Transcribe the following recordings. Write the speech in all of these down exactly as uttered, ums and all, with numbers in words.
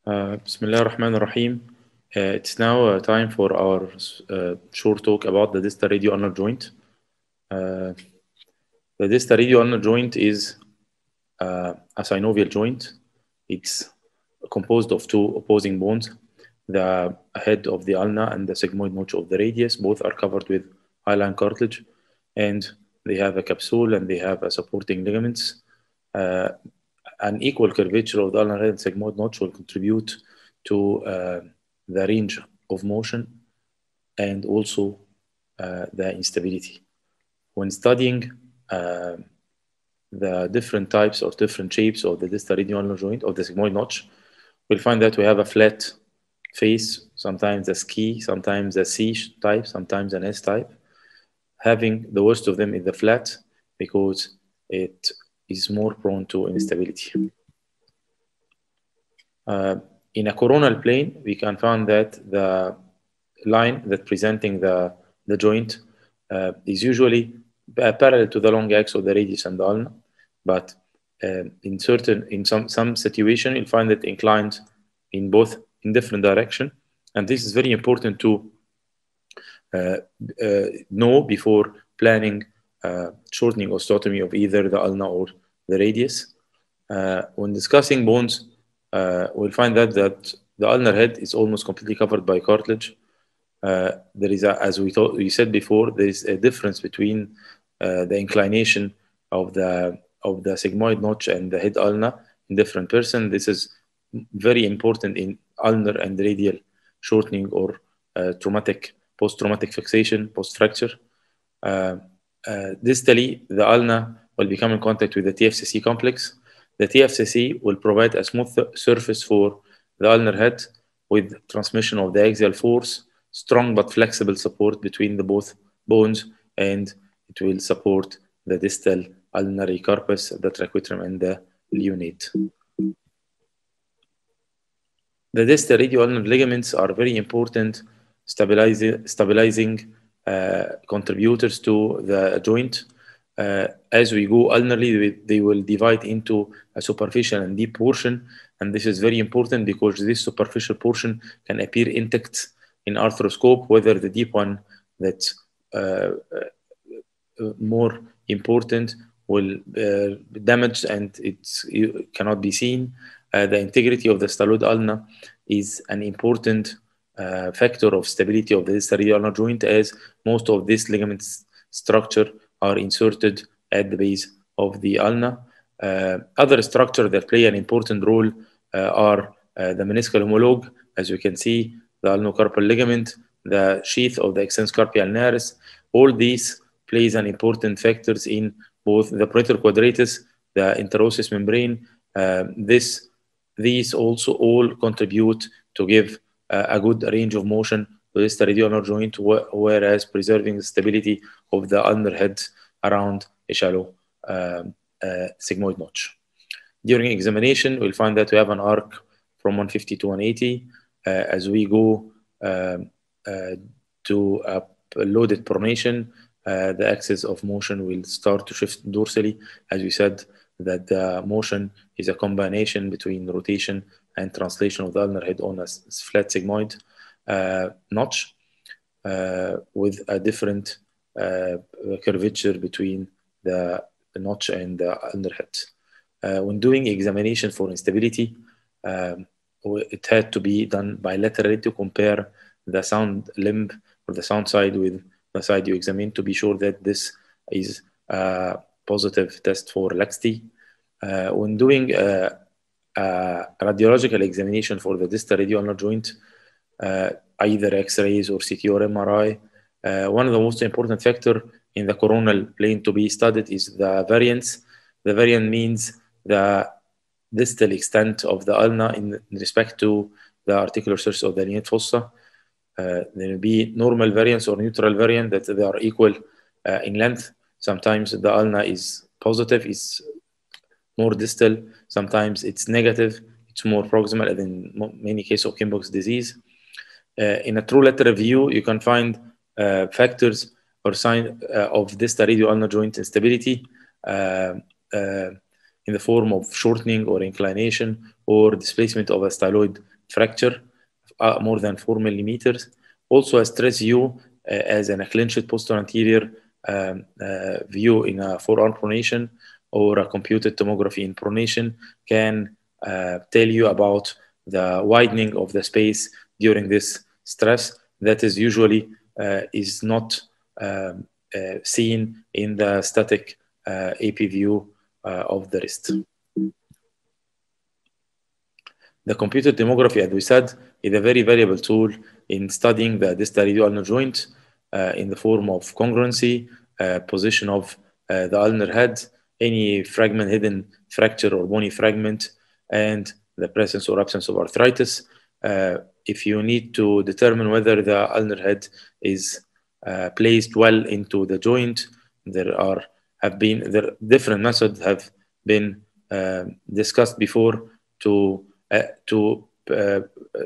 Uh, Bismillah ar-Rahman ar-Rahim. Uh, it's now uh, time for our uh, short talk about the distal radio-ulnar joint. Uh, the distal radio-ulnar joint is uh, a synovial joint. It's composed of two opposing bones, the head of the ulna and the sigmoid notch of the radius. Both are covered with hyaline cartilage, and they have a capsule and they have a supporting ligaments. Uh, an equal curvature of the ulnar head and sigmoid notch will contribute to uh, the range of motion and also uh, the instability. When studying uh, the different types or different shapes of the distal radio-ulnar joint of the sigmoid notch, we'll find that we have a flat face, sometimes a ski, sometimes a C type, sometimes an S type. Having the worst of them is the flat because it is more prone to instability. Uh, in a coronal plane, we can find that the line that presenting the, the joint uh, is usually parallel to the long axis of the radius and the ulna, but uh, in certain, in some, some situation, you'll find it inclined in both in different direction. And this is very important to uh, uh, know before planning uh, shortening osteotomy of either the ulna or the radius. Uh, when discussing bones, uh, we'll find that, that the ulnar head is almost completely covered by cartilage. Uh, there is, a, as we, thought, we said before, there is a difference between uh, the inclination of the of the sigmoid notch and the head ulna in different person. This is very important in ulnar and radial shortening or uh, traumatic, post-traumatic fixation, post-fracture. Uh, uh, distally, the ulna will become in contact with the T F C C complex. The T F C C will provide a smooth surface for the ulnar head with transmission of the axial force, strong but flexible support between the both bones, and it will support the distal ulnar carpus, the tracheotomy, and the leonate. The distal radio-ulnar ligaments are very important stabilizing, stabilizing uh, contributors to the joint. Uh, as we go ulnarly, they will divide into a superficial and deep portion, and this is very important because this superficial portion can appear intact in arthroscope, whether the deep one that's uh, uh, more important will uh, be damaged and it's, it cannot be seen. Uh, the integrity of the styloid ulna is an important uh, factor of stability of the distal radio-ulnar joint, as most of this ligament structure are inserted at the base of the ulna. Uh, other structures that play an important role uh, are uh, the meniscal homologue, as you can see, the ulnocarpal ligament, the sheath of the extens carpi ulnaris. All these plays an important factors in both the pronator quadratus, the interosseous membrane. Uh, this, these also all contribute to give uh, a good range of motion to this radio-ulnar joint, wh whereas preserving the stability of the ulnar head around a shallow uh, uh, sigmoid notch. During examination, we'll find that we have an arc from one fifty to one eighty. Uh, as we go uh, uh, to a loaded pronation, uh, the axis of motion will start to shift dorsally. As we said, that the motion is a combination between rotation and translation of the ulnar head on a flat sigmoid uh, notch uh, with a different uh, curvature between the, the notch and the ulnar head. Uh, when doing examination for instability, um, it had to be done bilaterally to compare the sound limb or the sound side with the side you examine to be sure that this is a positive test for laxity. Uh, when doing a, a radiological examination for the distal radio-ulnar joint, uh, either X-rays or C T or M R I, uh, one of the most important factors in the coronal plane to be studied is the variance. The variance means the distal extent of the ulna in respect to the articular surface of the leonate fossa. Uh, there will be normal variance or neutral variance that they are equal uh, in length. Sometimes the ulna is positive, it's more distal. Sometimes it's negative, it's more proximal, as in many cases of Kienbock's disease. Uh, in a true lateral view, you can find uh, factors or signs uh, of distal radio-ulnar joint instability uh, uh, in the form of shortening or inclination or displacement of a styloid fracture, uh, more than four millimeters. Also a stress view uh, as an clinched posterior anterior um, uh, view in a forearm pronation or a computed tomography in pronation can uh, tell you about the widening of the space during this stress that is usually uh, is not um, uh, seen in the static uh, A P view uh, of the wrist. The computed tomography, as we said, is a very valuable tool in studying the distal radio-ulnar joint uh, in the form of congruency, uh, position of uh, the ulnar head, any fragment, hidden fracture or bony fragment, and the presence or absence of arthritis. Uh, if you need to determine whether the ulnar head is uh, placed well into the joint, there are have been there different methods have been uh, discussed before to uh, to uh,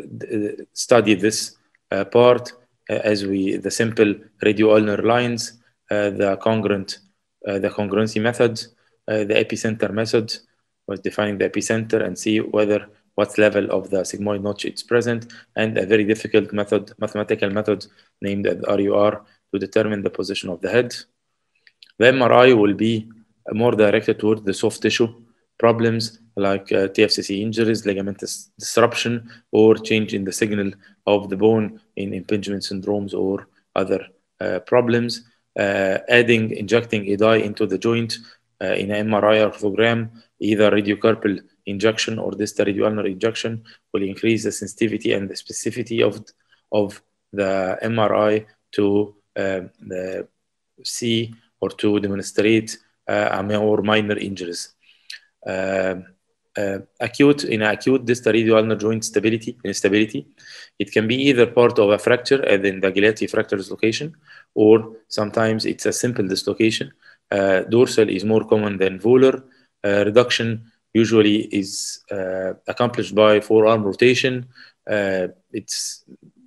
study this uh, part uh, as we the simple radio-ulnar lines, uh, the congruent uh, the congruency method, uh, the epicenter method was defining the epicenter and see whether what level of the sigmoid notch it's present, and a very difficult method, mathematical method named R U R to determine the position of the head. The M R I will be more directed towards the soft tissue problems like uh, T F C C injuries, ligament dis disruption, or change in the signal of the bone in impingement syndromes or other uh, problems. Uh, adding, injecting a dye into the joint uh, in an M R I orthogram, either radiocarpal injection or distal radio-ulnar injection, will increase the sensitivity and the specificity of, of the M R I to uh, the see or to demonstrate uh, more minor injuries. Uh, uh, acute in acute distal radio-ulnar joint stability instability, it can be either part of a fracture, as in the Galetti fracture dislocation, or sometimes it's a simple dislocation. Uh, dorsal is more common than volar. Uh, reduction usually is uh, accomplished by forearm rotation. Uh, it's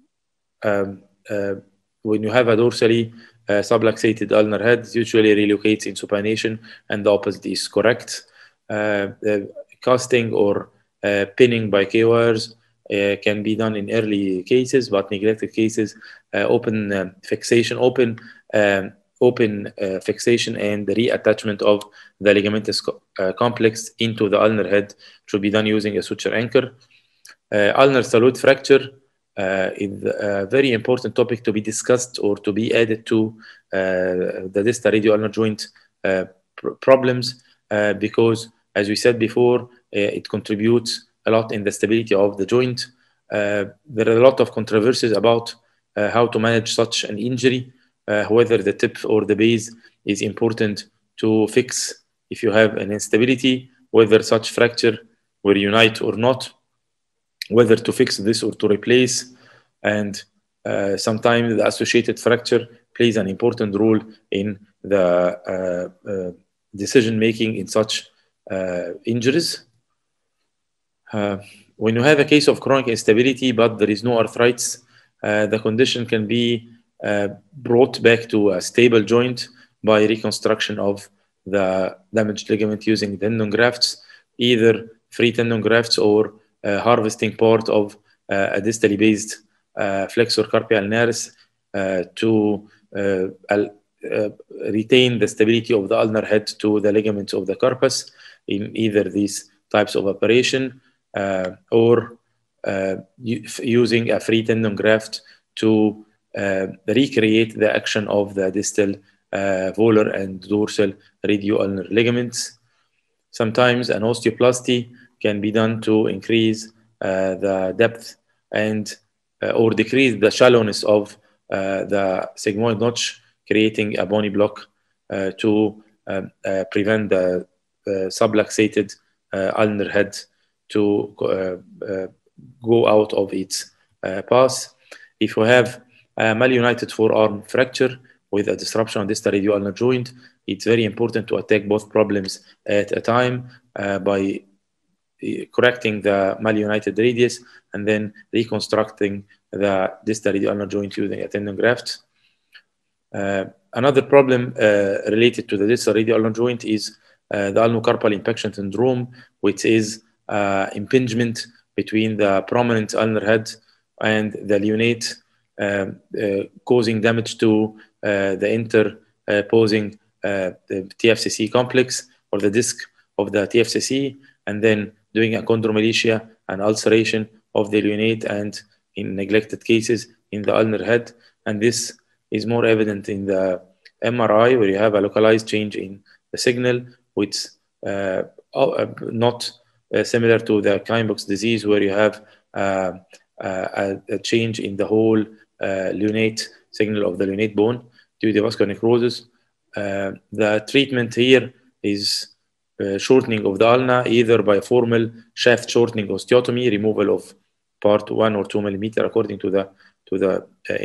um, uh, when you have a dorsally uh, subluxated ulnar head, it usually relocates in supination, and the opposite is correct. Uh, casting or uh, pinning by K-wires uh, can be done in early cases, but neglected cases, uh, open uh, fixation, open um, open uh, fixation and the reattachment of the ligamentous co uh, complex into the ulnar head should be done using a suture anchor. Uh, ulnar salute fracture uh, is a very important topic to be discussed or to be added to uh, the distal radio-ulnar joint uh, pr problems uh, because, as we said before, uh, it contributes a lot in the stability of the joint. Uh, there are a lot of controversies about uh, how to manage such an injury, uh, whether the tip or the base is important to fix if you have an instability, whether such fracture will unite or not, whether to fix this or to replace, and uh, sometimes the associated fracture plays an important role in the uh, uh, decision making in such uh, injuries. Uh, when you have a case of chronic instability but there is no arthritis, uh, the condition can be uh, brought back to a stable joint by reconstruction of the damaged ligament using tendon grafts, either free tendon grafts or uh, harvesting part of uh, a distally based uh, flexor carpi ulnaris uh, to uh, uh, retain the stability of the ulnar head to the ligaments of the carpus in either these types of operation uh, or uh, using a free tendon graft to uh, recreate the action of the distal uh, volar and dorsal radio-ulnar ligaments. Sometimes an osteoplasty can be done to increase uh, the depth and uh, or decrease the shallowness of uh, the sigmoid notch, creating a bony block uh, to uh, uh, prevent the uh, subluxated uh, ulnar head to uh, uh, go out of its uh, path. If you have a malunited forearm fracture with a disruption of distal radio-ulnar joint, it's very important to attack both problems at a time uh, by correcting the malunited radius and then reconstructing the distal radio-ulnar joint using a tendon graft. Uh, another problem uh, related to the distal radio-ulnar joint is uh, the ulnocarpal impaction syndrome, which is uh, impingement between the prominent ulnar head and the lunate, um, uh, causing damage to uh, the interposing uh, the T F C C complex or the disc of the T F C C, and then doing achondroplasia and ulceration of the lunate, and in neglected cases in the ulnar head. And this is more evident in the M R I, where you have a localized change in the signal, which uh, uh, not uh, similar to the Kienbock's disease, where you have uh, uh, a, a change in the whole uh, lunate signal of the lunate bone due to vascular necrosis. Uh, the treatment here is uh, shortening of the ulna, either by formal shaft shortening osteotomy, removal of part one or two millimeter according to the to the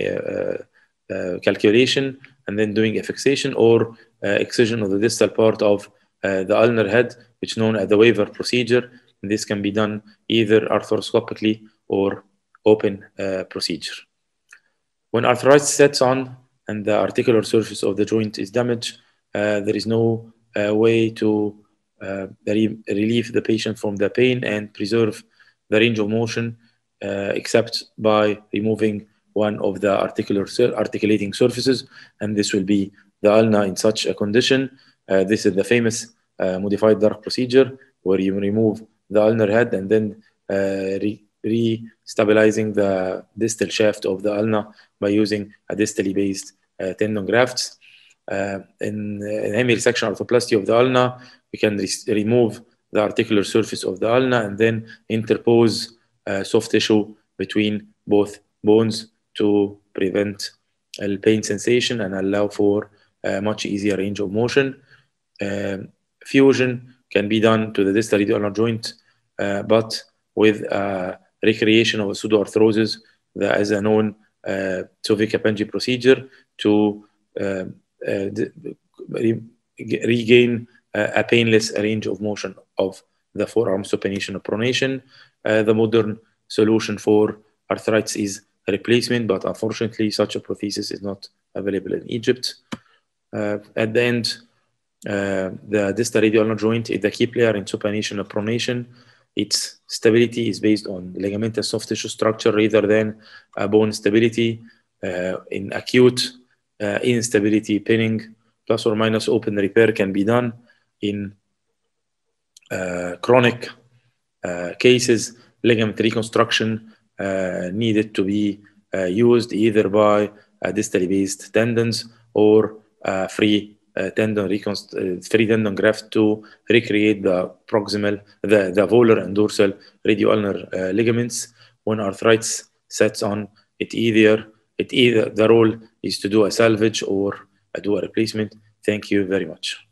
uh, uh, calculation, and then doing a fixation, or uh, excision of the distal part of uh, the ulnar head, which is known as the waiver procedure. And this can be done either arthroscopically or open uh, procedure. When arthritis sets on and the articular surface of the joint is damaged, uh, there is no uh, way to uh, re relieve the patient from the pain and preserve the range of motion uh, except by removing one of the articular sur articulating surfaces, and this will be the ulna in such a condition. Uh, this is the famous uh, modified Dark procedure, where you remove the ulnar head and then uh, re re-stabilizing the distal shaft of the ulna by using a distally based uh, tendon grafts. Uh, in, in hemiresection arthroplasty of the ulna, we can re remove the articular surface of the ulna and then interpose uh, soft tissue between both bones to prevent uh, pain sensation and allow for a much easier range of motion. Uh, fusion can be done to the distal radio-ulnar joint, uh, but with uh, recreation of a pseudoarthrosis, that is a known uh, Tsovik-Appenji procedure to uh, uh, re regain uh, a painless range of motion of the forearm supination or pronation. Uh, the modern solution for arthritis is a replacement, but unfortunately such a prosthesis is not available in Egypt. Uh, at the end, uh, the distal radio-ulnar joint is the key player in supination and pronation. Its stability is based on ligamentous soft tissue structure rather than uh, bone stability. Uh, in acute uh, instability, pinning plus or minus open repair can be done. In uh, chronic uh, cases, ligament reconstruction uh, needed to be uh, used either by uh, distally based tendons or uh, free uh, tendon reconst uh, free tendon graft to recreate the proximal, the, the volar and dorsal radio-ulnar uh, ligaments. When arthritis sets on, it either it either the role is to do a salvage or uh, do a replacement. Thank you very much.